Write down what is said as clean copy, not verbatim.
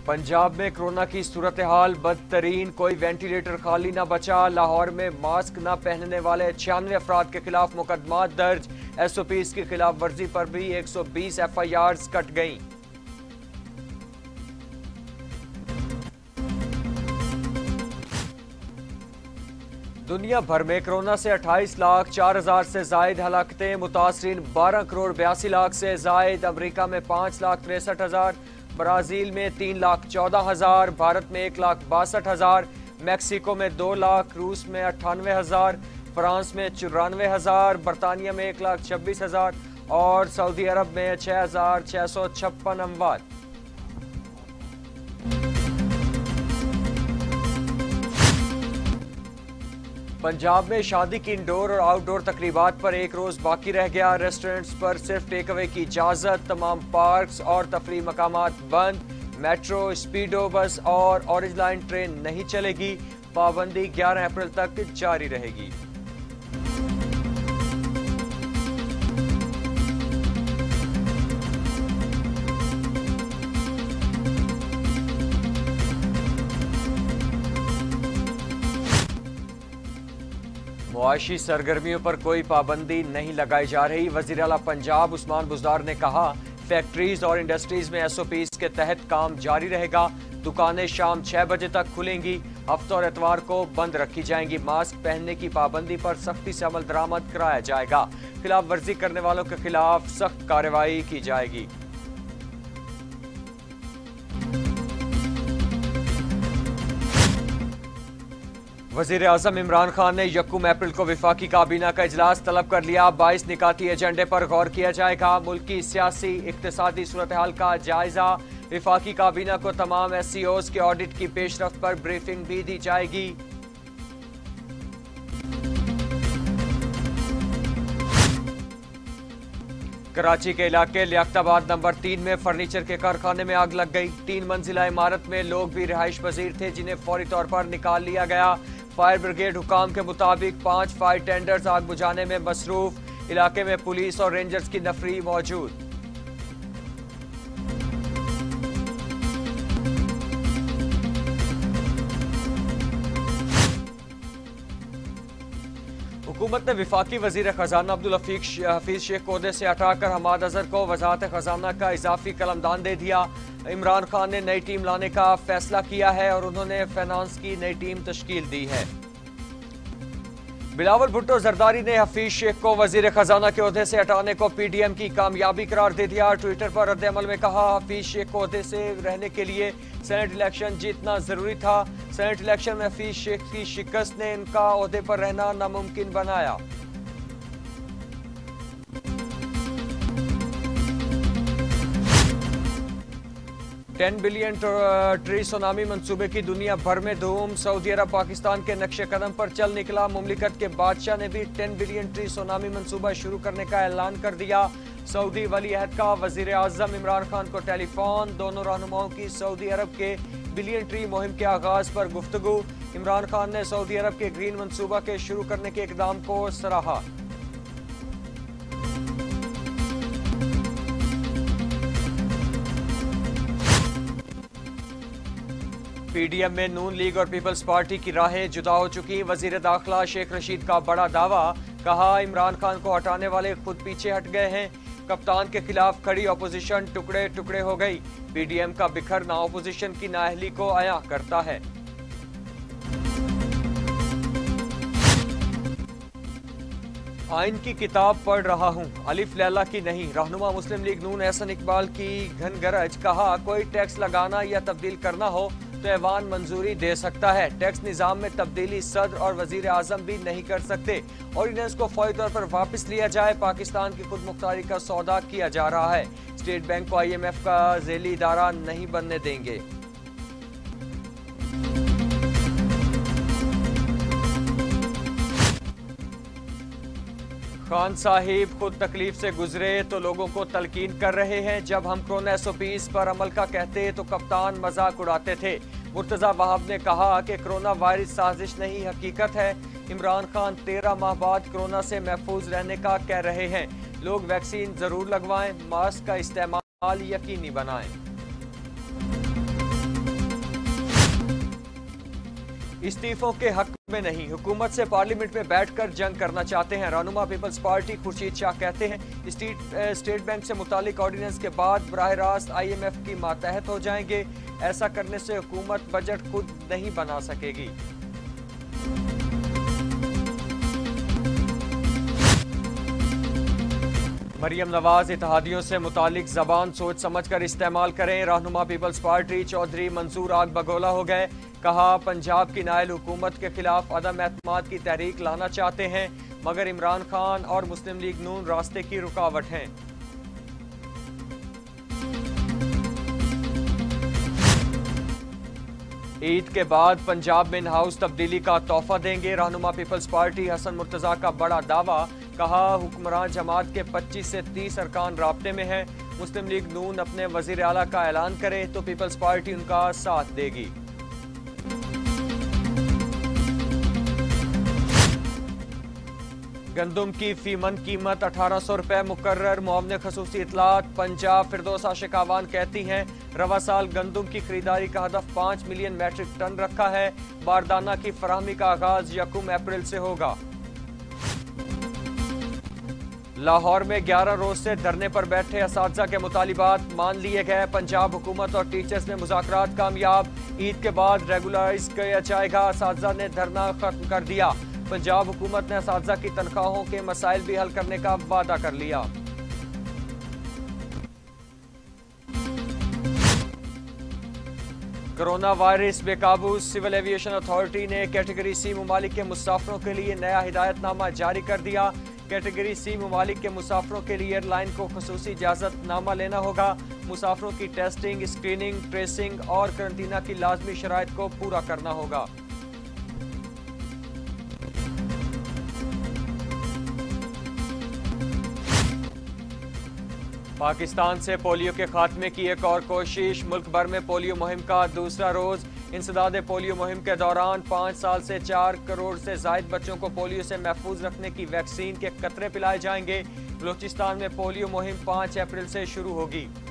पंजाब में कोरोना की सूरत हाल बदतरीन, कोई वेंटिलेटर खाली न बचा। लाहौर में मास्क न पहनने वाले 96 अफराद के खिलाफ मुकदमा दर्ज। SOPs की खिलाफ वर्जी पर भी 120 FIRs कट गईं। दुनिया भर में कोरोना से 28,04,000 से जायद हलाकतें, मुतासरीन 12 करोड़ 82 लाख से जायद। अमरीका में 5,63,000, ब्राजील में 3,14,000, भारत में 1,62,000, मैक्सिको में 2 लाख, रूस में 98,000, फ्रांस में 94,000, बरतानिया में 1,26,000 और सऊदी अरब में 6,656 अमवात। पंजाब में शादी की इंडोर और आउटडोर तकरीबात पर एक रोज बाकी रह गया। रेस्टोरेंट्स पर सिर्फ टेक अवे की इजाजत। तमाम पार्क्स और तफरीह मकामात बंद। मेट्रो, स्पीडो बस और ऑरेंज लाइन ट्रेन नहीं चलेगी। पाबंदी 11 अप्रैल तक जारी रहेगी। मुआशी सरगर्मियों पर कोई पाबंदी नहीं लगाई जा रही। वज़ीर आला पंजाब उस्मान बुज़दार ने कहा, फैक्ट्रीज और इंडस्ट्रीज में SOPs के तहत काम जारी रहेगा। दुकानें शाम 6 बजे तक खुलेंगी। हफ्ते और एतवार को बंद रखी जाएंगी। मास्क पहनने की पाबंदी पर सख्ती से अमल दरामद कराया जाएगा। खिलाफ वर्जी करने वालों के खिलाफ सख्त कार्रवाई की जाएगी। वज़ीर आज़म इमरान खान ने 1 अप्रैल को वफाकी काबीना का इजलास तलब कर लिया। 22 निकाती एजेंडे पर गौर किया जाएगा। मुल्क की सियासी इक्तिसादी सूरत हाल का जायजा। वफाकी काबीना को तमाम SCOs के ऑडिट की पेशरफ्त पर ब्रीफिंग भी दी जाएगी। कराची के इलाके लियाकताबाद नंबर 3 में फर्नीचर के कारखाने में आग लग गई। 3 मंजिला इमारत में लोग भी रिहाइश पजीर थे, जिन्हें फौरी तौर पर निकाल लिया गया। फायर ब्रिगेड हुकाम के मुताबिक 5 फायर टेंडर्स आग बुझाने में मसरूफ। इलाके में पुलिस और रेंजर्स की नफरी मौजूद। हुकूमत ने वफाकी वजीर खजाना अब्दुल हफीज शेख को ओहदे से हटाकर हमाद अजहर को वजारत खजाना का इजाफी कलमदान दे दिया। इमरान खान ने नई टीम लाने का फैसला किया है और उन्होंने फाइनेंस की नई टीम तश्कील दी है। बिलावल भुट्टो जरदारी ने हफीज शेख को वजीर खजाना के ओहदे से हटाने को PDM की कामयाबी करार दे दिया। ट्विटर पर रद्द-ए-अमल में कहा, हफीज शेख को ओहदे से रहने के लिए सेनेट इलेक्शन जीतना जरूरी था। सेनेट इलेक्शन में हफीज शेख की शिकस्त ने इनका ओहदे पर रहना नामुमकिन बनाया। $10 बिलियन ट्री सुनामी मंसूबे की दुनिया भर में धूम। सऊदी अरब पाकिस्तान के नक्शे कदम पर चल निकला। मुमलिकत के बादशाह ने भी 10 बिलियन ट्री सुनामी मंसूबा शुरू करने का ऐलान कर दिया। सऊदी वली अहद का वजीर आजम इमरान खान को टेलीफोन। दोनों रहनुमाओं की सऊदी अरब के बिलियन ट्री मुहिम के आगाज पर गुफ्तगू। इमरान खान ने सऊदी अरब के ग्रीन मंसूबा के शुरू करने के इकदाम को सराहा। PDM में नून लीग और पीपल्स पार्टी की राहें जुदा हो चुकी। वजीर दाखिला शेख रशीद का बड़ा दावा, कहा इमरान खान को हटाने वाले खुद पीछे हट गए हैं। कप्तान के खिलाफ खड़ी अपोजिशन टुकड़े टुकड़े हो गई। PDM का बिखरना अपोजिशन की नाअहली को अया करता है। आइन की किताब पढ़ रहा हूँ, अलिफ लैला की नहीं। रहनुमा मुस्लिम लीग नून एहसन इकबाल की घनगरज, कहा कोई टैक्स लगाना या तब्दील करना हो तो ऐवान मंजूरी दे सकता है। टैक्स निजाम में तब्दीली सदर और वजीर आजम भी नहीं कर सकते। ऑर्डिनेंस को फौरी तौर पर वापस लिया जाए। पाकिस्तान की खुद मुख्तारी का सौदा किया जा रहा है। स्टेट बैंक को IMF का झेली इदारा नहीं बनने देंगे। खान साहिब खुद तकलीफ से गुजरे तो लोगों को तलकीन कर रहे हैं। जब हम कोरोना SOPs पर अमल का कहते तो कप्तान मजाक उड़ाते थे। मुर्तजा वहाब ने कहा कि कोरोना वायरस साजिश नहीं, हकीकत है। इमरान खान 13 माह बाद कोरोना से महफूज रहने का कह रहे हैं। लोग वैक्सीन जरूर लगवाएं, मास्क का इस्तेमाल यकीनी बनाएं। इस्तीफों के हक में नहीं, हुकूमत से पार्लियामेंट में बैठकर जंग करना चाहते हैं। रहनुमा पीपल्स पार्टी खुर्शीद शाह कहते हैं स्टेट बैंक से मुतालिक ऑर्डिनेंस के बाद बराह रास्त IMF की मातहत हो जाएंगे। ऐसा करने से हुकूमत बजट खुद नहीं बना सकेगी। मरियम नवाज इत्तेहादियों से मुतालिक जबान सोच समझ कर इस्तेमाल करें। रहनुमा पीपल्स पार्टी चौधरी मंसूर आग बगोला हो गए। कहा पंजाब की नायल हुकूमत के खिलाफ अदम एतमाद की तहरीक लाना चाहते हैं, मगर इमरान खान और मुस्लिम लीग नून रास्ते की रुकावट हैं। ईद के बाद पंजाब में इन हाउस तब्दीली का तोहफा देंगे। रहनुमा पीपल्स पार्टी हसन मुर्तजा का बड़ा दावा। कहा हुक्मरान जमात के 25 से 30 अरकान राब्ते में हैं। मुस्लिम लीग नून अपने वजीर आला का ऐलान करे तो पीपल्स पार्टी उनका साथ देगी। गंदुम की फीमन कीमत 1800 रुपए मुकर्रर। मुआवने खसूसी इतलात पंजाब फिरदौस आशिकावान कहती हैं रवा साल गंदुम की खरीदारी का हदफ 5 मिलियन मैट्रिक टन रखा है। बारदाना की फराहमी का आगाज 1 अप्रैल से होगा। लाहौर में 11 रोज से धरने पर बैठे असातिज़ा के मुतालिबात मान लिए गए। पंजाब हुकूमत और टीचर्स में मुज़ाकरात कामयाब। ईद के बाद रेगुलराइज किया जाएगा। असातिज़ा ने धरना खत्म कर दिया। पंजाब हुकूमत ने असातिज़ा की तनख्वाहों के मसाइल भी हल करने का वादा कर लिया। कोरोना वायरस बेकाबू। सिविल एविएशन अथॉरिटी ने कैटेगरी C ममालिक के मुसाफिरों के लिए नया हिदायतनामा जारी कर दिया। कैटेगरी C ममालिक के मुसाफिरों के लिए एयरलाइन को खसूसी इजाज़तनामा लेना होगा। मुसाफिरों की टेस्टिंग, स्क्रीनिंग, ट्रेसिंग और करंटीना की लाजमी शराइत को पूरा करना होगा। पाकिस्तान से पोलियो के खात्मे की एक और कोशिश। मुल्क भर में पोलियो मुहिम का दूसरा रोज। इंसदाद पोलियो मुहिम के दौरान 5 साल से 4 करोड़ से जायद बच्चों को पोलियो से महफूज रखने की वैक्सीन के कतरे पिलाए जाएंगे। बलूचिस्तान में पोलियो मुहिम 5 अप्रैल से शुरू होगी।